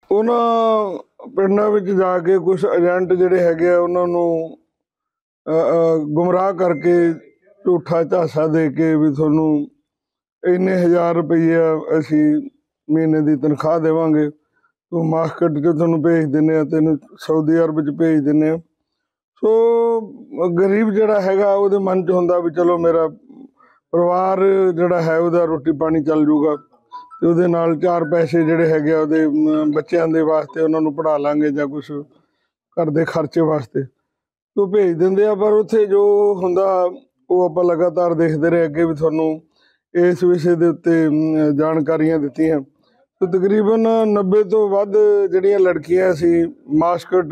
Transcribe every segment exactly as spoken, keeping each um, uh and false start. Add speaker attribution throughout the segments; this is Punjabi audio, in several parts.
Speaker 1: ਉਹਨਾਂ ਪਿੰਡਾਂ ਵਿੱਚ ਜਾ ਕੇ ਕੁਛ ਏਜੰਟ ਜਿਹੜੇ ਹੈਗੇ ਆ ਉਹਨਾਂ ਨੂੰ ਗੁੰਮਰਾਹ ਕਰਕੇ ਝੂਠਾ ਝਾਂਸਾ ਦੇ ਕੇ ਵੀ ਤੁਹਾਨੂੰ ਇੰਨੇ ਹਜ਼ਾਰ ਰੁਪਈਆ ਅਸੀਂ ਮਹੀਨੇ ਦੀ ਤਨਖਾਹ ਦੇਵਾਂਗੇ, ਤੂੰ ਮਾਸਕਟ 'ਚ ਤੁਹਾਨੂੰ ਭੇਜ ਦਿੰਦੇ ਹਾਂ, ਤੈਨੂੰ ਸਾਊਦੀ ਅਰਬ 'ਚ ਭੇਜ ਦਿੰਦੇ ਹਾਂ। ਸੋ ਗਰੀਬ ਜਿਹੜਾ ਹੈਗਾ ਉਹਦੇ ਮਨ 'ਚ ਹੁੰਦਾ ਵੀ ਚਲੋ ਮੇਰਾ ਪਰਿਵਾਰ ਜਿਹੜਾ ਹੈ ਉਹਦਾ ਰੋਟੀ ਪਾਣੀ ਚੱਲ ਜੂਗਾ, ਅਤੇ ਉਹਦੇ ਨਾਲ ਚਾਰ ਪੈਸੇ ਜਿਹੜੇ ਹੈਗੇ ਆ ਉਹਦੇ ਬੱਚਿਆਂ ਦੇ ਵਾਸਤੇ ਉਹਨਾਂ ਨੂੰ ਪੜ੍ਹਾ ਲਾਂਗੇ ਜਾਂ ਕੁਛ ਘਰ ਦੇ ਖਰਚੇ ਵਾਸਤੇ ਉਹ ਭੇਜ ਦਿੰਦੇ ਆ। ਪਰ ਉੱਥੇ ਜੋ ਹੁੰਦਾ ਉਹ ਆਪਾਂ ਲਗਾਤਾਰ ਦੇਖਦੇ ਰਹੇ ਅੱਗੇ ਵੀ ਤੁਹਾਨੂੰ ਇਸ ਵਿਸ਼ੇ ਦੇ ਉੱਤੇ ਜਾਣਕਾਰੀਆਂ ਦਿੱਤੀਆਂ। ਤੇ ਤਕਰੀਬਨ ਨੱਬੇ ਤੋਂ ਵੱਧ ਜਿਹੜੀਆਂ ਲੜਕੀਆਂ ਸੀ ਮਾਸਕਟ,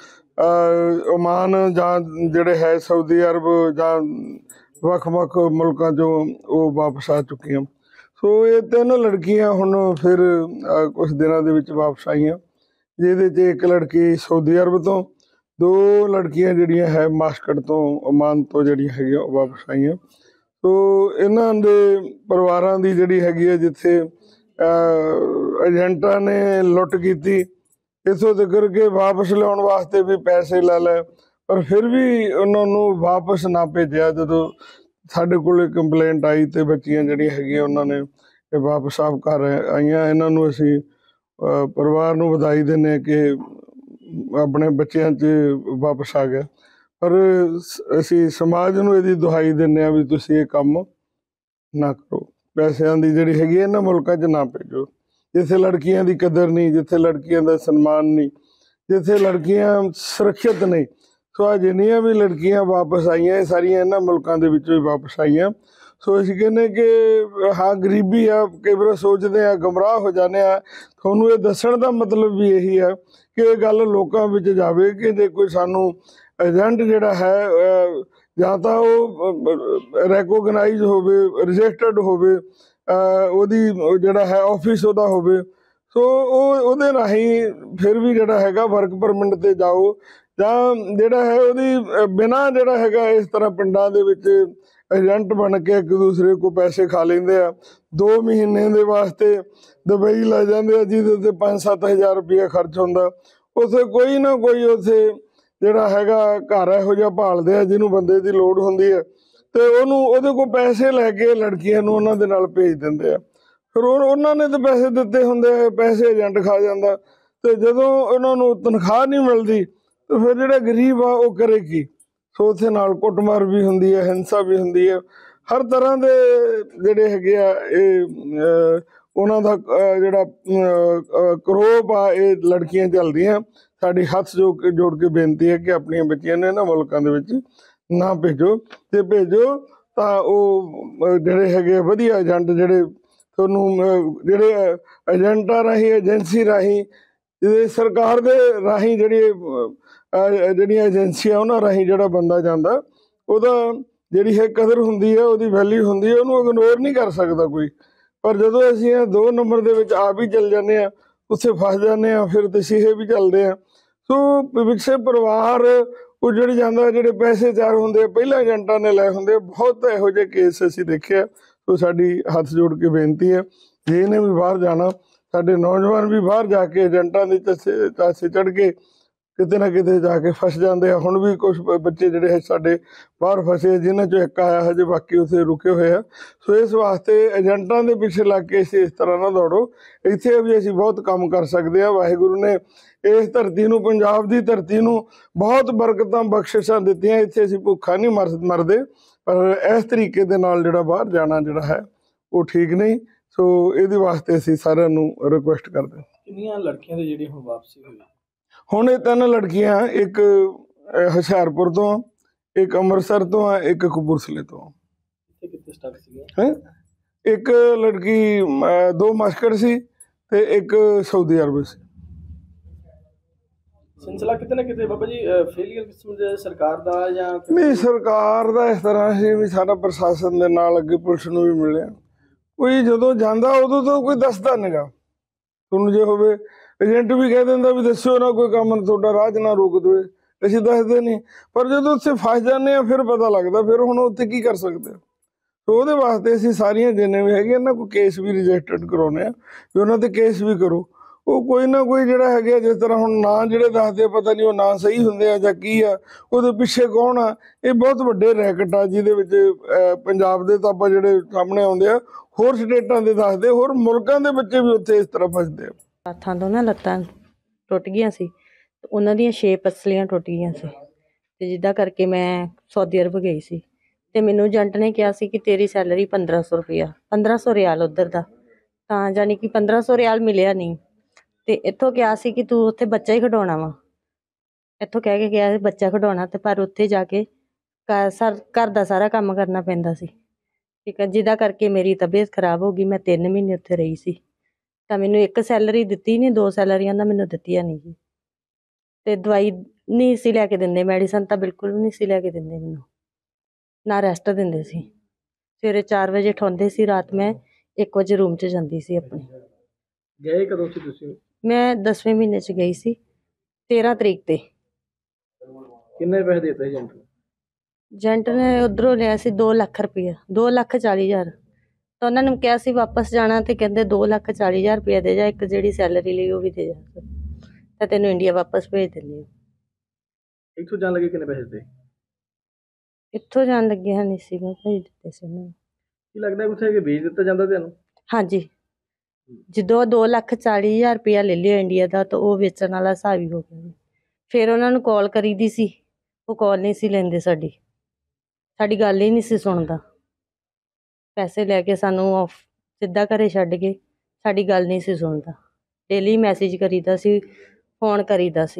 Speaker 1: ਓਮਾਨ ਜਾਂ ਜਿਹੜੇ ਹੈ ਸਾਊਦੀ ਅਰਬ ਜਾਂ ਵੱਖ ਵੱਖ ਮੁਲਕਾਂ 'ਚੋਂ ਉਹ ਵਾਪਸ ਆ ਚੁੱਕੀਆਂ। ਸੋ ਇਹ ਤਿੰਨ ਲੜਕੀਆਂ ਹੁਣ ਫਿਰ ਕੁਛ ਦਿਨਾਂ ਦੇ ਵਿੱਚ ਵਾਪਸ ਆਈਆਂ, ਜਿਹਦੇ 'ਚ ਇੱਕ ਲੜਕੀ ਸਾਊਦੀ ਅਰਬ ਤੋਂ, ਦੋ ਲੜਕੀਆਂ ਜਿਹੜੀਆਂ ਹੈ ਮਾਸਕਟ ਤੋਂ, ਓਮਾਨ ਤੋਂ ਜਿਹੜੀਆਂ ਹੈਗੀਆਂ ਉਹ ਵਾਪਸ ਆਈਆਂ। ਸੋ ਇਹਨਾਂ ਦੇ ਪਰਿਵਾਰਾਂ ਦੀ ਜਿਹੜੀ ਹੈਗੀ ਹੈ ਜਿੱਥੇ ਏਜੰਟਾਂ ਨੇ ਲੁੱਟ ਕੀਤੀ, ਇੱਥੋਂ ਤੱਕ ਕਿ ਵਾਪਸ ਲਿਆਉਣ ਵਾਸਤੇ ਵੀ ਪੈਸੇ ਲੈ ਲਏ, ਪਰ ਫਿਰ ਵੀ ਉਹਨਾਂ ਨੂੰ ਵਾਪਸ ਨਾ ਭੇਜਿਆ। ਜਦੋਂ ਸਾਡੇ ਕੋਲ ਕੰਪਲੇਂਟ ਆਈ ਅਤੇ ਬੱਚੀਆਂ ਜਿਹੜੀਆਂ ਹੈਗੀਆਂ ਉਹਨਾਂ ਨੇ ਇਹ ਵਾਪਸ ਆਪ ਘਰ ਆਈਆਂ। ਇਹਨਾਂ ਨੂੰ ਅਸੀਂ ਪਰਿਵਾਰ ਨੂੰ ਵਧਾਈ ਦਿੰਦੇ ਹਾਂ ਕਿ ਆਪਣੇ ਬੱਚਿਆਂ 'ਚ ਵਾਪਸ ਆ ਗਿਆ, ਪਰ ਅਸੀਂ ਸਮਾਜ ਨੂੰ ਇਹਦੀ ਦੁਹਾਈ ਦਿੰਦੇ ਹਾਂ ਵੀ ਤੁਸੀਂ ਇਹ ਕੰਮ ਨਾ ਕਰੋ। ਪੈਸਿਆਂ ਦੀ ਜਿਹੜੀ ਹੈਗੀ ਇਹਨਾਂ ਮੁਲਕਾਂ 'ਚ ਨਾ ਭੇਜੋ ਜਿੱਥੇ ਲੜਕੀਆਂ ਦੀ ਕਦਰ ਨਹੀਂ, ਜਿੱਥੇ ਲੜਕੀਆਂ ਦਾ ਸਨਮਾਨ ਨਹੀਂ, ਜਿੱਥੇ ਲੜਕੀਆਂ ਸੁਰੱਖਿਅਤ ਨਹੀਂ। ਸੋ ਆ ਜਿੰਨੀਆਂ ਵੀ ਲੜਕੀਆਂ ਵਾਪਸ ਆਈਆਂ ਇਹ ਸਾਰੀਆਂ ਇਹਨਾਂ ਮੁਲਕਾਂ ਦੇ ਵਿੱਚੋਂ ਹੀ ਵਾਪਸ ਆਈਆਂ। ਸੋ ਅਸੀਂ ਕਹਿੰਦੇ ਕਿ ਹਾਂ ਗਰੀਬੀ ਆ, ਕਈ ਵਾਰ ਸੋਚਦੇ ਹਾਂ ਗੁੰਮਰਾਹ ਹੋ ਜਾਂਦੇ ਹਾਂ। ਤੁਹਾਨੂੰ ਇਹ ਦੱਸਣ ਦਾ ਮਤਲਬ ਵੀ ਇਹੀ ਹੈ ਕਿ ਇਹ ਗੱਲ ਲੋਕਾਂ ਵਿੱਚ ਜਾਵੇ ਕਿ ਜੇ ਕੋਈ ਸਾਨੂੰ ਏਜੰਟ ਜਿਹੜਾ ਹੈ ਜਾਂ ਤਾਂ ਉਹ ਰੈਕੋਗਨਾਈਜ਼ ਹੋਵੇ, ਰਜਿਸਟਰਡ ਹੋਵੇ, ਉਹਦੀ ਜਿਹੜਾ ਹੈ ਆਫਿਸ ਉਹਦਾ ਹੋਵੇ। ਸੋ ਉਹ ਉਹਦੇ ਰਾਹੀਂ ਫਿਰ ਵੀ ਜਿਹੜਾ ਹੈਗਾ ਵਰਕ ਪਰਮਿਟ 'ਤੇ ਜਾਓ, ਜਾਂ ਜਿਹੜਾ ਹੈ ਉਹਦੀ ਬਿਨਾਂ ਜਿਹੜਾ ਹੈਗਾ ਇਸ ਤਰ੍ਹਾਂ ਪਿੰਡਾਂ ਦੇ ਵਿੱਚ ਏਜੰਟ ਬਣ ਕੇ ਇੱਕ ਦੂਸਰੇ ਕੋਲ ਪੈਸੇ ਖਾ ਲੈਂਦੇ ਆ। ਦੋ ਮਹੀਨੇ ਦੇ ਵਾਸਤੇ ਦੁਬਈ ਲੈ ਜਾਂਦੇ ਆ ਜਿਹਦੇ 'ਤੇ ਪੰਜ ਸੱਤ ਹਜ਼ਾਰ ਰੁਪਈਆ ਖਰਚ ਹੁੰਦਾ। ਉੱਥੇ ਕੋਈ ਨਾ ਕੋਈ ਉੱਥੇ ਜਿਹੜਾ ਹੈਗਾ ਘਰ ਇਹੋ ਜਿਹਾ ਭਾਲਦੇ ਆ ਜਿਹਨੂੰ ਬੰਦੇ ਦੀ ਲੋੜ ਹੁੰਦੀ ਹੈ, ਅਤੇ ਉਹਨੂੰ ਉਹਦੇ ਕੋਲ ਪੈਸੇ ਲੈ ਕੇ ਲੜਕੀਆਂ ਨੂੰ ਉਹਨਾਂ ਦੇ ਨਾਲ ਭੇਜ ਦਿੰਦੇ ਆ। ਫਿਰ ਉਹ ਉਹਨਾਂ ਨੇ ਤਾਂ ਪੈਸੇ ਦਿੱਤੇ ਹੁੰਦੇ ਆ, ਪੈਸੇ ਏਜੰਟ ਖਾ ਜਾਂਦਾ, ਅਤੇ ਜਦੋਂ ਉਹਨਾਂ ਨੂੰ ਤਨਖਾਹ ਨਹੀਂ ਮਿਲਦੀ ਤਾਂ ਫਿਰ ਜਿਹੜਾ ਗਰੀਬ ਆ ਉਹ ਕਰੇ ਕੀ। ਸੋ ਉੱਥੇ ਨਾਲ ਕੁੱਟਮਾਰ ਵੀ ਹੁੰਦੀ ਹੈ, ਹਿੰਸਾ ਵੀ ਹੁੰਦੀ ਹੈ, ਹਰ ਤਰ੍ਹਾਂ ਦੇ ਜਿਹੜੇ ਹੈਗੇ ਆ ਇਹ ਉਹਨਾਂ ਦਾ ਜਿਹੜਾ ਕਰੋਪ ਆ ਇਹ ਲੜਕੀਆਂ ਚੱਲਦੀਆਂ। ਸਾਡੀ ਹੱਥ ਜੋ ਜੋੜ ਕੇ ਬੇਨਤੀ ਹੈ ਕਿ ਆਪਣੀਆਂ ਬੱਚੀਆਂ ਨੇ ਇਹਨਾਂ ਮੁਲਕਾਂ ਦੇ ਵਿੱਚ ਨਾ ਭੇਜੋ, ਅਤੇ ਭੇਜੋ ਤਾਂ ਉਹ ਜਿਹੜੇ ਹੈਗੇ ਵਧੀਆ ਏਜੰਟ ਜਿਹੜੇ ਤੁਹਾਨੂੰ ਜਿਹੜੇ ਏਜੰਟਾਂ ਰਾਹੀਂ, ਏਜੰਸੀ ਰਾਹੀਂ, ਜਿਹੜੇ ਸਰਕਾਰ ਦੇ ਰਾਹੀਂ ਜਿਹੜੀ ਜਿਹੜੀਆਂ ਏਜੰਸੀਆਂ ਉਹਨਾਂ ਰਾਹੀਂ ਜਿਹੜਾ ਬੰਦਾ ਜਾਂਦਾ ਉਹਦਾ ਜਿਹੜੀ ਹੈ ਕਦਰ ਹੁੰਦੀ ਹੈ, ਉਹਦੀ ਵੈਲਿਊ ਹੁੰਦੀ ਹੈ, ਉਹਨੂੰ ਇਗਨੋਰ ਨਹੀਂ ਕਰ ਸਕਦਾ ਕੋਈ। ਪਰ ਜਦੋਂ ਅਸੀਂ ਇਹ ਦੋ ਨੰਬਰ ਦੇ ਵਿੱਚ ਆਪ ਹੀ ਚੱਲ ਜਾਂਦੇ ਹਾਂ, ਉੱਥੇ ਫਸ ਜਾਂਦੇ ਹਾਂ, ਫਿਰ ਤਸ਼ੀਹੇ ਵੀ ਚੱਲਦੇ ਆ। ਸੋ ਪਿੱਛੇ ਪਰਿਵਾਰ ਉੱਜੜ ਜਾਂਦਾ, ਜਿਹੜੇ ਪੈਸੇ ਚਾਰ ਹੁੰਦੇ ਆ ਪਹਿਲਾਂ ਏਜੰਟਾਂ ਨੇ ਲਏ ਹੁੰਦੇ। ਬਹੁਤ ਇਹੋ ਜਿਹੇ ਕੇਸ ਅਸੀਂ ਦੇਖਿਆ। ਸੋ ਸਾਡੀ ਹੱਥ ਜੋੜ ਕੇ ਬੇਨਤੀ ਹੈ ਜੇ ਇਹਨੇ ਵੀ ਬਾਹਰ ਜਾਣਾ, ਸਾਡੇ ਨੌਜਵਾਨ ਵੀ ਬਾਹਰ ਜਾ ਕੇ ਏਜੰਟਾਂ ਦੇ ਚਾਸੇ ਚਾਸੇ ਚੜ੍ਹ ਕੇ ਕਿਤੇ ਨਾ ਕਿਤੇ ਜਾ ਕੇ ਫਸ ਜਾਂਦੇ ਆ। ਹੁਣ ਵੀ ਕੁਛ ਬੱਚੇ ਜਿਹੜੇ ਹੈ ਸਾਡੇ ਬਾਹਰ ਫਸੇ, ਜਿਨ੍ਹਾਂ 'ਚੋਂ ਇੱਕ ਆਇਆ ਹਜੇ, ਬਾਕੀ ਉੱਥੇ ਰੁਕੇ ਹੋਏ ਆ। ਸੋ ਇਸ ਵਾਸਤੇ ਏਜੰਟਾਂ ਦੇ ਪਿੱਛੇ ਲੱਗ ਕੇ ਅਸੀਂ ਇਸ ਤਰ੍ਹਾਂ ਨਾ ਦੌੜੋ। ਇੱਥੇ ਵੀ ਅਸੀਂ ਬਹੁਤ ਕੰਮ ਕਰ ਸਕਦੇ ਹਾਂ। ਵਾਹਿਗੁਰੂ ਨੇ ਇਸ ਧਰਤੀ ਨੂੰ, ਪੰਜਾਬ ਦੀ ਧਰਤੀ ਨੂੰ ਬਹੁਤ ਬਰਕਤਾਂ ਬਖਸ਼ਿਸ਼ਾਂ ਦਿੱਤੀਆਂ। ਇੱਥੇ ਅਸੀਂ ਭੁੱਖਾ ਨਹੀਂ ਮਰ ਮਰਦੇ, ਪਰ ਇਸ ਤਰੀਕੇ ਦੇ ਨਾਲ ਜਿਹੜਾ ਬਾਹਰ ਜਾਣਾ ਜਿਹੜਾ ਹੈ ਉਹ ਠੀਕ ਨਹੀਂ। ਸੋ ਇਹਦੇ ਵਾਸਤੇ ਅਸੀਂ ਸਾਰਿਆਂ ਨੂੰ ਰਿਕੁਐਸਟ ਕਰਦੇ ਹਾਂ।
Speaker 2: ਕਿੰਨੀਆਂ ਲੜਕੀਆਂ ਦੀ ਜਿਹੜੀ ਹੁਣ ਵਾਪਸੀ ਹੋਈ?
Speaker 1: ਹੁਣ ਇਹ ਤਿੰਨ ਲੜਕੀਆਂ, ਇੱਕ ਹੁਸ਼ਿਆਰਪੁਰ ਤੋਂ, ਇੱਕ ਅੰਮ੍ਰਿਤਸਰ ਤੋਂ ਆ, ਇੱਕ ਕਪੂਰਥਲੇ ਤੋਂ।
Speaker 2: ਕਿੱਥੇ ਸਟਕ ਸੀਗੇ?
Speaker 1: ਹੈ ਇੱਕ ਲੜਕੀ ਦੋ ਮਾਸਕਟ ਸੀ ਤੇ ਇੱਕ ਸਾਊਦੀ ਅਰਬ ਸੀ।
Speaker 2: ਸਿਲਸਿਲਾ ਕਿਤੇ ਨਾ ਕਿਤੇ ਬਾਬਾ ਜੀ ਫੇਲੀਅਰ ਕਿਸਮ ਦੇ ਸਰਕਾਰ ਦਾ ਜਾਂ
Speaker 1: ਨਹੀਂ, ਸਰਕਾਰ ਦਾ ਇਸ ਤਰ੍ਹਾਂ ਸੀ ਵੀ ਸਾਡਾ ਪ੍ਰਸ਼ਾਸਨ ਦੇ ਨਾਲ ਅੱਗੇ ਪੁਲਿਸ ਨੂੰ ਵੀ ਮਿਲਿਆ। ਕੋਈ ਜਦੋਂ ਜਾਂਦਾ ਉਦੋਂ ਤੋਂ ਕੋਈ ਦੱਸਦਾ ਨੀਗਾ ਤੁਹਾਨੂੰ। ਜੇ ਹੋਵੇ ਏਜੰਟ ਵੀ ਕਹਿ ਦਿੰਦਾ ਵੀ ਦੱਸਿਓ ਨਾ ਕੋਈ ਕੰਮ, ਤੁਹਾਡਾ ਰਾਹ 'ਚ ਨਾ ਰੋਕ ਦੇਵੇ, ਅਸੀਂ ਦੱਸਦੇ ਨਹੀਂ। ਪਰ ਜਦੋਂ ਉੱਥੇ ਫਸ ਜਾਂਦੇ ਹਾਂ ਫਿਰ ਪਤਾ ਲੱਗਦਾ, ਫਿਰ ਹੁਣ ਉੱਥੇ ਕੀ ਕਰ ਸਕਦੇ ਹੋ। ਸੋ ਉਹਦੇ ਵਾਸਤੇ ਅਸੀਂ ਸਾਰੀਆਂ ਜਿੰਨੇ ਵੀ ਹੈਗੇ ਇਹਨਾਂ ਕੋਈ ਕੇਸ ਵੀ ਰਜਿਸਟਰਡ ਕਰਾਉਂਦੇ ਹਾਂ ਵੀ ਉਹਨਾਂ 'ਤੇ ਕੇਸ ਵੀ ਕਰੋ। ਉਹ ਕੋਈ ਨਾ ਕੋਈ ਜਿਹੜਾ ਹੈਗਾ, ਜਿਸ ਤਰ੍ਹਾਂ ਹੁਣ ਨਾਂ ਜਿਹੜੇ ਦੱਸਦੇ ਆ, ਪਤਾ ਨਹੀਂ ਉਹ ਨਾਂ ਸਹੀ ਹੁੰਦੇ ਆ ਜਾਂ ਕੀ ਆ, ਉਹਦੇ ਪਿੱਛੇ ਕੌਣ ਆ। ਇਹ ਬਹੁਤ ਵੱਡੇ ਰੈਕਟ ਆ ਜਿਹਦੇ ਵਿੱਚ ਅਹ, ਪੰਜਾਬ ਦੇ ਤਾਂ ਆਪਾਂ ਜਿਹੜੇ ਸਾਹਮਣੇ ਆਉਂਦੇ ਆ, ਹੋਰ ਸਟੇਟਾਂ ਦੇ ਦੱਸਦੇ, ਹੋਰ ਮੁਲਕਾਂ ਦੇ ਬੱਚੇ ਵੀ ਉੱਥੇ ਇਸ ਤਰ੍ਹਾਂ ਫਸਦੇ ਆ।
Speaker 3: ਹੱਥਾਂ ਤੋਂ ਨਾ ਲੱਤਾਂ ਟੁੱਟ ਗਈਆਂ ਸੀ, ਉਹਨਾਂ ਦੀਆਂ ਛੇ ਪਸਲੀਆਂ ਟੁੱਟ ਗਈਆਂ ਸੀ, ਤੇ ਜਿੱਦਾਂ ਕਰਕੇ ਮੈਂ ਸਾਊਦੀ ਅਰਬ ਗਈ ਸੀ, ਤੇ ਮੈਨੂੰ ਏਜੰਟ ਨੇ ਕਿਹਾ ਸੀ ਕਿ ਤੇਰੀ ਸੈਲਰੀ ਪੰਦਰਾਂ ਸੌ ਰੁਪਇਆ ਪੰਦਰਾਂ ਸੌ ਰਿਆਲ ਉੱਧਰ ਦਾ, ਤਾਂ ਯਾਨੀ ਕਿ ਪੰਦਰਾਂ ਸੌ ਰਿਆਲ ਮਿਲਿਆ ਨਹੀਂ। ਤੇ ਇੱਥੋਂ ਕਿਹਾ ਸੀ ਕਿ ਤੂੰ ਉੱਥੇ ਬੱਚਾ ਹੀ ਖਿਡਾਉਣਾ ਵਾ, ਇੱਥੋਂ ਕਹਿ ਕੇ ਗਿਆ ਬੱਚਾ ਖਿਡਾਉਣਾ, ਤੇ ਪਰ ਉੱਥੇ ਜਾ ਕੇ ਘਰ ਸਰ ਘਰ ਦਾ ਸਾਰਾ ਕੰਮ ਕਰਨਾ ਪੈਂਦਾ ਸੀ, ਠੀਕ ਹੈ। ਜਿਹਦਾ ਕਰਕੇ ਮੇਰੀ ਤਬੀਅਤ ਖਰਾਬ ਹੋ ਗਈ, ਮੈਂ ਤਿੰਨ ਮਹੀਨੇ ਉੱਥੇ ਰਹੀ ਸੀ। ਤਾਂ ਮੈਨੂੰ ਇੱਕ ਸੈਲਰੀ ਦਿੱਤੀ ਨਹੀਂ, ਦੋ ਸੈਲਰੀਆਂ ਦਾ ਮੈਨੂੰ ਦਿੱਤੀਆਂ ਨਹੀਂ ਜੀ। ਤੇ ਦਵਾਈ ਨਹੀਂ ਸੀ ਲੈ ਕੇ ਦਿੰਦੇ, ਮੈਡੀਸਨ ਤਾਂ ਬਿਲਕੁਲ ਵੀ ਨਹੀਂ ਸੀ ਲੈ ਕੇ ਦਿੰਦੇ ਮੈਨੂੰ, ਨਾ ਰੈਸਟ ਦਿੰਦੇ ਸੀ। ਸਵੇਰੇ ਚਾਰ ਵਜੇ ਉਠਾਉਂਦੇ ਸੀ, ਰਾਤ ਮੈਂ ਇੱਕ ਵਜੇ ਰੂਮ 'ਚ ਜਾਂਦੀ ਸੀ ਆਪਣੇ।
Speaker 2: ਗਏ ਕਦੋਂ ਸੀ ਤੁਸੀਂ?
Speaker 3: ਮੈਂ ਦਸਵੇਂ ਮਹੀਨੇ 'ਚ ਗਈ ਸੀ, ਤੇਰਾਂ ਤਰੀਕ ਤੇ।
Speaker 2: ਕਿੰਨੇ ਪੈਸੇ ਦਿੱਤੇ ਏਜੰਟ ਨੂੰ?
Speaker 3: ਏਜੰਟ ਨੇ ਉੱਧਰੋਂ ਲਿਆ ਸੀ ਦੋ ਲੱਖ ਰੁਪਇਆ, ਦੋ ਲੱਖ ਚਾਲੀ ਹਜ਼ਾਰ। ਤਾਂ ਉਹਨਾਂ ਨੂੰ ਕਿਹਾ ਸੀ ਵਾਪਸ ਜਾਣਾ, ਤੇ ਕਹਿੰਦੇ ਦੋ ਲੱਖ ਚਾਲੀ ਹਜ਼ਾਰ ਰੁਪਇਆ ਦੇ ਜਾ, ਇੱਕ ਜਿਹੜੀ ਸੈਲਰੀ ਲਈ ਉਹ ਵੀ ਦੇ ਜਾ, ਤਾਂ ਤੈਨੂੰ ਇੰਡੀਆ ਵਾਪਸ ਭੇਜ ਦਿੰਦੇ।
Speaker 2: ਇੱਥੋਂ ਜਾਣ ਲੱਗੇ ਕਿੰਨੇ ਪੈਸੇ ਦਿੱਤੇ?
Speaker 3: ਇੱਥੋਂ ਜਾਣ ਲੱਗੇ ਹਾਂ ਨਹੀਂ ਸੀ ਮੈਂ ਭੇਜ ਦਿੱਤੇ ਸੀ ਉਹਨਾਂ ਨੂੰ।
Speaker 2: ਕੀ ਲੱਗਦਾ ਉੱਥੇ ਕਿ ਭੇਜ ਦਿੱਤਾ ਜਾਂਦਾ ਤੁਹਾਨੂੰ?
Speaker 3: ਹਾਂਜੀ, ਜਦੋਂ ਦੋ ਲੱਖ ਚਾਲੀ ਹਜ਼ਾਰ ਰੁਪਇਆ ਲੈ ਲਿਆ ਇੰਡੀਆ ਦਾ, ਤਾਂ ਉਹ ਵੇਚਣ ਵਾਲਾ ਹਿਸਾਬ ਹੀ ਹੋ ਗਿਆ। ਫਿਰ ਉਹਨਾਂ ਨੂੰ ਕਾਲ ਕਰੀਦੀ ਸੀ, ਉਹ ਕਾਲ ਨਹੀਂ ਸੀ ਲੈਂਦੇ ਸਾਡੀ, ਸਾਡੀ ਗੱਲ ਹੀ ਨਹੀਂ ਸੀ ਸੁਣਦਾ। ਪੈਸੇ ਲੈ ਕੇ ਸਾਨੂੰ ਆਫ ਸਿੱਧਾ ਘਰੇ ਛੱਡ ਕੇ, ਸਾਡੀ ਗੱਲ ਨਹੀਂ ਸੀ ਸੁਣਦਾ। ਡੇਲੀ ਮੈਸੇਜ ਕਰੀਦਾ ਸੀ, ਫੋਨ ਕਰੀਦਾ ਸੀ,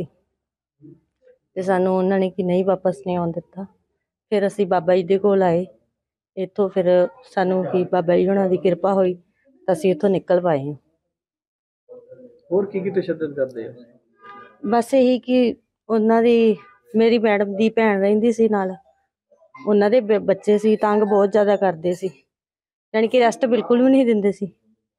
Speaker 3: ਤੇ ਸਾਨੂੰ ਉਹਨਾਂ ਨੇ ਕਿ ਨਹੀਂ ਵਾਪਸ ਨਹੀਂ ਆਉਣ ਦਿੱਤਾ। ਫਿਰ ਅਸੀਂ ਬਾਬਾ ਜੀ ਦੇ ਕੋਲ ਆਏ ਇੱਥੋਂ, ਫਿਰ ਸਾਨੂੰ ਕੀ ਬਾਬਾ ਜੀ ਹੁਣਾਂ ਦੀ ਕਿਰਪਾ ਹੋਈ ਤਾਂ ਅਸੀਂ ਇੱਥੋਂ ਨਿਕਲ ਪਾਏ ਹਾਂ।
Speaker 2: ਹੋਰ ਕੀ ਕੀ ਤਸ਼ੱਦਦ ਕਰਦੇ ਆ?
Speaker 3: ਬਸ ਇਹੀ ਕਿ ਉਹਨਾਂ ਦੀ, ਮੇਰੀ ਮੈਡਮ ਦੀ ਭੈਣ ਰਹਿੰਦੀ ਸੀ ਨਾਲ, ਉਹਨਾਂ ਦੇ ਬ- ਬੱਚੇ ਸੀ, ਤੰਗ ਬਹੁਤ ਜ਼ਿਆਦਾ ਕਰਦੇ ਸੀ, ਯਾਨੀ ਕਿ ਰੈਸਟ ਬਿਲਕੁਲ ਵੀ ਨਹੀਂ ਦਿੰਦੇ ਸੀ।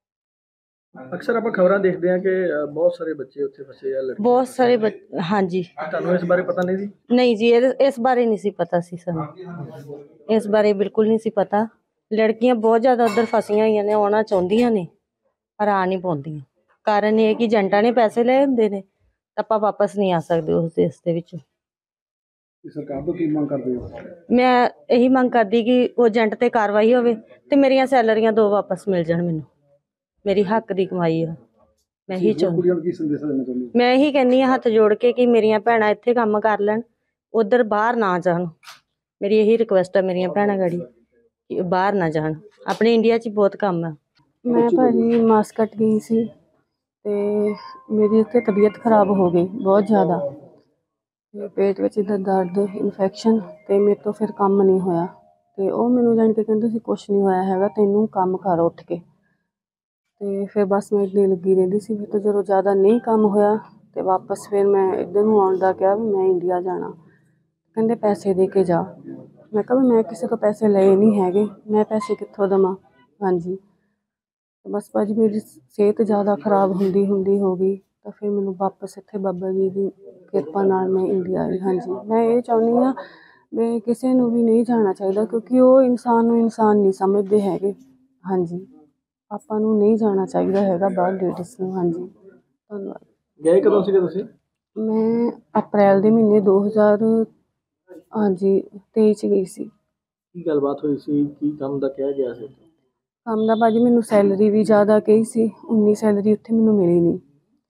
Speaker 2: ਅਕਸਰ ਆਪਾਂ ਖਬਰਾਂ ਦੇਖਦੇ ਹਾਂ ਕਿ ਅ, ਬਹੁਤ ਸਾਰੇ ਬੱਚੇ ਉੱਥੇ ਫਸੇ ਆ, ਲੜਕੇ।
Speaker 3: ਬਹੁਤ ਸਾਰੇ ਬੱਚ- ਹਾਂਜੀ।
Speaker 2: ਤੁਹਾਨੂੰ ਇਸ ਬਾਰੇ ਪਤਾ ਨਹੀਂ ਸੀ?
Speaker 3: ਨਹੀਂ ਜੀ, ਇਹ ਇਸ ਬਾਰੇ ਨਹੀਂ ਸੀ ਪਤਾ ਸੀ ਸਾਨੂੰ, ਇਸ ਬਾਰੇ ਬਿਲਕੁਲ ਨਹੀਂ ਸੀ ਪਤਾ। ਲੜਕੀਆਂ ਬਹੁਤ ਜ਼ਿਆਦਾ ਉੱਧਰ ਫਸੀਆਂ ਹੋਈਆਂ ਨੇ, ਆਉਣਾ ਚਾਹੁੰਦੀਆਂ ਨੇ ਪਰ ਆ ਨਹੀਂ ਪਾਉਂਦੀਆਂ। ਕਾਰਨ ਇਹ ਕਿ ਏਜੰਟਾਂ ਨੇ ਪੈਸੇ ਲਏ ਹੁੰਦੇ ਨੇ, ਤਾਂ ਆਪਾਂ ਵਾਪਸ ਨਹੀਂ ਆ ਸਕਦੇ ਉਸ ਦੇਸ਼ ਦੇ ਵਿੱਚ।
Speaker 2: ਸਰਕਾਰ ਤੋਂ ਕੀ ਮੰਗ ਕਰਦੇ ਹੋ?
Speaker 3: ਮੈਂ ਇਹੀ ਮੰਗ ਕਰਦੀ ਕਿ ਉਹ ਏਜੰਟ ਤੇ ਕਾਰਵਾਈ ਹੋਵੇ, ਤੇ ਮੇਰੀਆਂ ਸੈਲਰੀਆਂ ਦੋ ਵਾਪਸ ਮਿਲ ਜਾਣ ਮੈਨੂੰ, ਮੇਰੀ ਹੱਕ ਦੀ ਕਮਾਈ ਆ। ਮੈਂ ਇਹੀ ਚਾਹੁੰਦੀ,
Speaker 2: ਕੀ ਸੰਦੇਸ਼ ਦੇਣਾ ਚਾਹੁੰਦੇ?
Speaker 3: ਮੈਂ ਇਹੀ ਕਹਿੰਦੀ ਹਾਂ ਹੱਥ ਜੋੜ ਕੇ ਕਿ ਮੇਰੀਆਂ ਭੈਣਾਂ ਇੱਥੇ ਕੰਮ ਕਰ ਲੈਣ, ਉੱਧਰ ਬਾਹਰ ਨਾ ਜਾਣ। ਮੇਰੀ ਇਹੀ ਰਿਕੁਐਸਟ ਹੈ ਮੇਰੀਆਂ ਭੈਣਾਂ ਗਾੜੀ, ਕਿ ਬਾਹਰ ਨਾ ਜਾਣ, ਆਪਣੇ ਇੰਡੀਆ 'ਚ ਬਹੁਤ ਕੰਮ ਆ। ਮੈਂ ਭਾਜੀ ਮਾਸਕਟ ਗਈ ਸੀ, ਤੇ ਮੇਰੀ ਉੱਥੇ ਤਬੀਅਤ ਖਰਾਬ ਹੋ ਗਈ ਬਹੁਤ ਜ਼ਿਆਦਾ, ਤੇ ਪੇਟ ਵਿੱਚ ਇੱਦਾਂ ਦਰਦ, ਇਨਫੈਕਸ਼ਨ, ਤੇ ਮੇਰੇ ਤੋਂ ਫਿਰ ਕੰਮ ਨਹੀਂ ਹੋਇਆ। ਤੇ ਉਹ ਮੈਨੂੰ ਜਾਣ ਕੇ ਕਹਿੰਦੇ ਸੀ ਕੁਛ ਨਹੀਂ ਹੋਇਆ ਹੈਗਾ, ਤੈਨੂੰ ਕੰਮ ਕਰ ਉੱਠ ਕੇ। ਤੇ ਫਿਰ ਬਸ ਮੈਂ ਇੱਦਾਂ ਲੱਗੀ ਰਹਿੰਦੀ ਸੀ। ਫਿਰ ਤਾਂ ਜਦੋਂ ਜ਼ਿਆਦਾ ਨਹੀਂ ਕੰਮ ਹੋਇਆ, ਤੇ ਵਾਪਸ ਫਿਰ ਮੈਂ ਇੱਧਰ ਨੂੰ ਆਉਣ ਦਾ ਕਿਹਾ ਵੀ ਮੈਂ ਇੰਡੀਆ ਜਾਣਾ। ਕਹਿੰਦੇ ਪੈਸੇ ਦੇ ਕੇ ਜਾ। ਮੈਂ ਕਿਹਾ ਵੀ ਮੈਂ ਕਿਸੇ ਤੋਂ ਪੈਸੇ ਲਏ ਨਹੀਂ ਹੈਗੇ, ਮੈਂ ਪੈਸੇ ਕਿੱਥੋਂ ਦੇਵਾਂ। ਹਾਂਜੀ, ਬਸ ਭਾਜੀ ਮੇਰੀ ਸਿਹਤ ਜ਼ਿਆਦਾ ਖਰਾਬ ਹੁੰਦੀ ਹੁੰਦੀ ਹੋ ਗਈ, ਤਾਂ ਫਿਰ ਮੈਨੂੰ ਵਾਪਸ ਇੱਥੇ ਬਾਬਾ ਜੀ ਦੀ ਕਿਰਪਾ ਨਾਲ ਮੈਂ ਇੰਡੀਆ ਆਈ। ਹਾਂਜੀ, ਮੈਂ ਇਹ ਚਾਹੁੰਦੀ ਹਾਂ ਵੀ ਕਿਸੇ ਨੂੰ ਵੀ ਨਹੀਂ ਜਾਣਾ ਚਾਹੀਦਾ, ਕਿਉਂਕਿ ਉਹ ਇਨਸਾਨ ਨੂੰ ਇਨਸਾਨ ਨਹੀਂ ਸਮਝਦੇ ਹੈਗੇ। ਹਾਂਜੀ, ਆਪਾਂ ਨੂੰ ਨਹੀਂ ਜਾਣਾ ਚਾਹੀਦਾ ਹੈਗਾ ਬਾਹਰ ਲੇਡੀਜ਼ ਨੂੰ। ਹਾਂਜੀ, ਧੰਨਵਾਦ।
Speaker 2: ਗਏ ਕਦੋਂ ਸੀਗੇ ਤੁਸੀਂ?
Speaker 3: ਮੈਂ ਅਪ੍ਰੈਲ ਦੇ ਮਹੀਨੇ ਦੋ ਹਜ਼ਾਰ ਹਾਂਜੀ ਤੇਈ 'ਚ ਗਈ ਸੀ।
Speaker 2: ਕੀ ਗੱਲਬਾਤ ਹੋਈ ਸੀ? ਕੀ ਕੰਮ ਦਾ ਕਿਹਾ ਗਿਆ ਸੀ?
Speaker 3: ਕੰਮ ਦਾ ਭਾਜੀ ਮੈਨੂੰ ਸੈਲਰੀ ਵੀ ਜ਼ਿਆਦਾ ਕਹੀ ਸੀ, ਉਨੀ ਸੈਲਰੀ ਉੱਥੇ ਮੈਨੂੰ ਮਿਲੀ ਨਹੀਂ।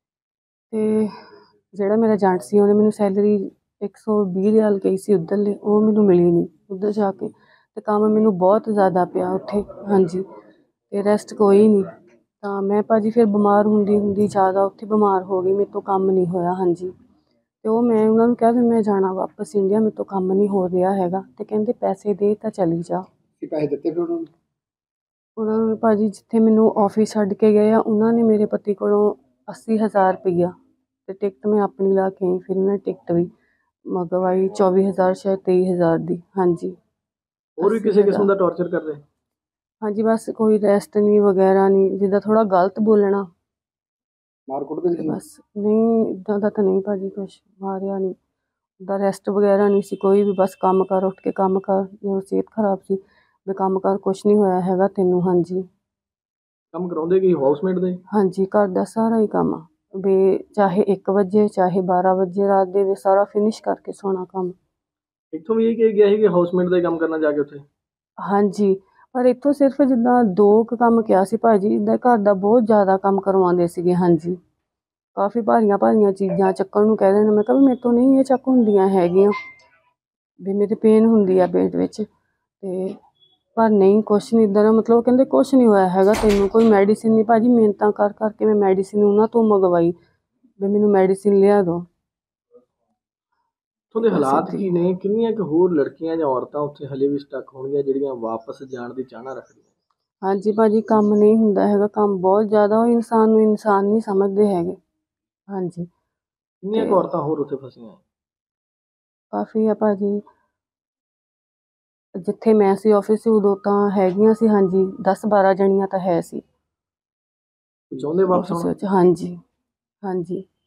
Speaker 3: ਅਤੇ ਜਿਹੜਾ ਮੇਰਾ ਏਜੰਟ ਸੀ ਉਹਨੇ ਮੈਨੂੰ ਸੈਲਰੀ ਇੱਕ ਸੌ ਵੀਹ ਰਿਆਲ ਕਹੀ ਸੀ ਉੱਧਰਲੇ, ਉਹ ਮੈਨੂੰ ਮਿਲੀ ਨਹੀਂ ਉੱਧਰ ਜਾ ਕੇ। ਅਤੇ ਕੰਮ ਮੈਨੂੰ ਬਹੁਤ ਜ਼ਿਆਦਾ ਪਿਆ ਉੱਥੇ। ਹਾਂਜੀ, ਅਤੇ ਰੈਸਟ ਕੋਈ ਨਹੀਂ। ਤਾਂ ਮੈਂ ਭਾਜੀ ਫਿਰ ਬਿਮਾਰ ਹੁੰਦੀ ਹੁੰਦੀ ਜ਼ਿਆਦਾ ਉੱਥੇ ਬਿਮਾਰ ਹੋ ਗਈ, ਮੇਰੇ ਤੋਂ ਕੰਮ ਨਹੀਂ ਹੋਇਆ। ਹਾਂਜੀ, ਅਤੇ ਉਹ ਮੈਂ ਉਹਨਾਂ ਨੂੰ ਕਿਹਾ ਵੀ ਮੈਂ ਜਾਣਾ ਵਾਪਸ ਇੰਡੀਆ, ਮੇਰੇ ਤੋਂ ਕੰਮ ਨਹੀਂ ਹੋ ਰਿਹਾ ਹੈਗਾ। ਅਤੇ ਕਹਿੰਦੇ ਪੈਸੇ ਦੇ ਤਾਂ ਚਲੀ ਜਾ।
Speaker 2: ਕੀ ਪੈਸੇ ਦਿੱਤੇ ਫਿਰ ਉਹਨਾਂ ਨੂੰ?
Speaker 3: ਉਹਨਾਂ ਨੂੰ ਭਾਜੀ ਜਿੱਥੇ ਮੈਨੂੰ ਆਫਿਸ ਛੱਡ ਕੇ ਗਏ ਆ, ਉਹਨਾਂ ਨੇ ਮੇਰੇ ਪਤੀ ਕੋਲੋਂ ਅੱਸੀ ਹਜ਼ਾਰ ਰੁਪਈਆ, ਅਤੇ ਟਿਕਟ ਮੈਂ ਆਪਣੀ ਲਾ ਕੇ ਆਈ। ਫਿਰ ਉਹਨਾਂ ਨੇ ਟਿਕਟ ਵੀ ਮੰਗਵਾਈ ਚੌਵੀ ਹਜ਼ਾਰ ਸ਼ਾਇਦ ਤੇਈ ਹਜ਼ਾਰ ਦੀ। ਹਾਂਜੀ,
Speaker 2: ਹੋਰ ਵੀ ਕਿਸੇ ਕਿਸਮ ਦਾ ਟੌਰਚਰ ਕਰਦੇ?
Speaker 3: ਹਾਂਜੀ, ਬਸ ਕੋਈ ਰੈਸਟ ਨਹੀਂ ਵਗੈਰਾ ਨਹੀਂ, ਜਿੱਦਾਂ ਥੋੜ੍ਹਾ ਗਲਤ ਬੋਲਣਾ।
Speaker 2: ਮਾਰ ਕੁੱਟਦੇ ਸੀ?
Speaker 3: ਬਸ ਨਹੀਂ, ਇੱਦਾਂ ਦਾ ਤਾਂ ਨਹੀਂ ਭਾਜੀ, ਕੁਛ ਮਾਰਿਆ ਨਹੀਂ, ਉੱਦਾਂ ਰੈਸਟ ਵਗੈਰਾ ਨਹੀਂ ਸੀ ਕੋਈ ਵੀ। ਬਸ ਕੰਮ ਕਰ, ਉੱਠ ਕੇ ਕੰਮ ਕਰ। ਜਦੋਂ ਸਿਹਤ ਖਰਾਬ ਸੀ ਵੀ ਕੰਮ ਕਰ, ਕੁਛ ਨਹੀਂ ਹੋਇਆ ਹੈਗਾ ਤੈਨੂੰ। ਹਾਂਜੀ,
Speaker 2: ਕੰਮ ਕਰਾਉਂਦੇ ਕੀ ਹਾਊਸਮੇਟ ਦੇ?
Speaker 3: ਹਾਂਜੀ, ਘਰ ਦਾ ਸਾਰਾ ਹੀ ਕੰਮ ਆ।
Speaker 4: ਵੀ ਚਾਹੇ ਇੱਕ ਵਜੇ ਚਾਹੇ ਬਾਰਾਂ ਵਜੇ ਰਾਤ ਦੇ ਵੀ ਸਾਰਾ ਫਿਨਿਸ਼ ਕਰਕੇ ਸੋਣਾ ਕੰਮ।
Speaker 2: ਇੱਥੋਂ ਵੀ ਇਹ ਕਿ ਗਿਆ ਸੀ ਕਿ ਹਾਊਸਮੇਟ ਦਾ ਹੀ ਕੰਮ ਕਰਨਾ ਜਾ ਕੇ ਉੱਥੇ?
Speaker 4: ਹਾਂਜੀ, ਪਰ ਇੱਥੋਂ ਸਿਰਫ ਜਿੱਦਾਂ ਦੋ ਕੁ ਕੰਮ ਕਿਹਾ ਸੀ ਭਾਜੀ, ਇੱਦਾਂ ਘਰ ਦਾ ਬਹੁਤ ਜ਼ਿਆਦਾ ਕੰਮ ਕਰਵਾਉਂਦੇ ਸੀਗੇ। ਹਾਂਜੀ, ਕਾਫੀ ਭਾਰੀਆਂ ਭਾਰੀਆਂ ਚੀਜ਼ਾਂ ਚੱਕਣ ਨੂੰ ਕਹਿ ਦੇਣਾ। ਮੈਂ ਕਿਹਾ ਵੀ ਮੇਰੇ ਤੋਂ ਨਹੀਂ ਇਹ ਚੱਕ ਹੁੰਦੀਆਂ ਹੈਗੀਆਂ, ਵੀ ਮੇਰੇ ਪੇਨ ਹੁੰਦੀ ਆ ਪੇਟ ਵਿੱਚ। ਤੇ ਪਰ ਨਹੀਂ, ਕੁਛ ਨਹੀਂ ਇੱਦਾਂ ਦਾ, ਮਤਲਬ ਕਹਿੰਦੇ ਕੁਛ ਨਹੀਂ ਹੋਇਆ ਹੈਗਾ ਤੈਨੂੰ, ਕੋਈ ਮੈਡੀਸਿਨ ਨਹੀਂ। ਭਾਜੀ ਮਿਹਨਤਾਂ ਕਰ ਕਰਕੇ ਮੈਂ ਮੈਡੀਸਿਨ ਉਹਨਾਂ ਤੋਂ ਮੰਗਵਾਈ ਵੀ ਮੈਨੂੰ ਮੈਡੀਸਿਨ ਲਿਆ ਦਿਓ।
Speaker 2: ਉੱਥੋਂ ਦੇ ਹਾਲਾਤ ਕੀ ਨੇ? ਕਿੰਨੀਆਂ ਕੁ ਹੋਰ ਲੜਕੀਆਂ ਜਾਂ ਔਰਤਾਂ ਉੱਥੇ ਹਲੇ ਵੀ ਸਟਕ ਹੋਣਗੀਆਂ ਜਿਹੜੀਆਂ ਵਾਪਸ ਜਾਣ ਦੀ ਚਾਹਨਾ ਰੱਖਦੀਆਂ?
Speaker 4: ਹਾਂਜੀ ਭਾਜੀ, ਕੰਮ ਨਹੀਂ ਹੁੰਦਾ ਹੈਗਾ, ਕੰਮ ਬਹੁਤ ਜ਼ਿਆਦਾ। ਉਹ ਇਨਸਾਨ ਨੂੰ ਇਨਸਾਨ ਨਹੀਂ ਸਮਝਦੇ ਹੈਗੇ। ਹਾਂਜੀ,
Speaker 2: ਕਿੰਨੀਆਂ ਕੁ ਔਰਤਾਂ ਹੋਰ ਉੱਥੇ ਫਸੀਆਂ?
Speaker 4: ਕਾਫੀ ਆ ਭਾਜੀ। ਜਿੱਥੇ ਮੈਂ ਸੀ ਆਫਿਸ ਸੀ ਉਦੋਂ ਤਾਂ ਹੈਗੀਆਂ ਸੀ। ਹਾਂਜੀ, ਦਸ ਬਾਰਾਂ ਜਣੀਆਂ ਤਾਂ ਹੈ ਸੀ
Speaker 2: ਚਾਹੁੰਦੇ ਵਾਪਸ
Speaker 4: ਆਫਿਸ
Speaker 2: ਆਉਣਾ?
Speaker 4: ਵਿੱਚ। ਹਾਂਜੀ ਹਾਂਜੀ।